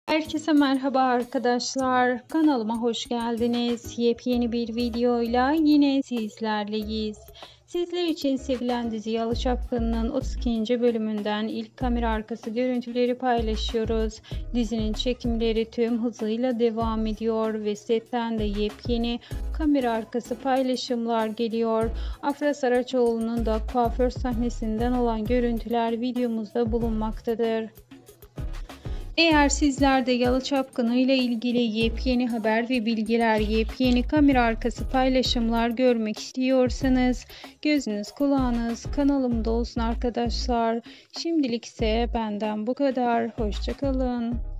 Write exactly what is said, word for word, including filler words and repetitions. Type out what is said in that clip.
Herkese merhaba arkadaşlar. Kanalıma hoş geldiniz. Yepyeni bir videoyla yine sizlerleyiz. Sizler için sevilen dizi Yalı Çapkını'nın otuz ikinci bölümünden ilk kamera arkası görüntüleri paylaşıyoruz. Dizinin çekimleri tüm hızıyla devam ediyor ve setten de yepyeni kamera arkası paylaşımlar geliyor. Afra Saraçoğlu'nun da kuaför sahnesinden olan görüntüler videomuzda bulunmaktadır. Eğer sizler de Yalı Çapkını ile ilgili yepyeni haber ve bilgiler, yepyeni kamera arkası paylaşımlar görmek istiyorsanız gözünüz kulağınız kanalımda olsun arkadaşlar. Şimdilik ise benden bu kadar. Hoşça kalın.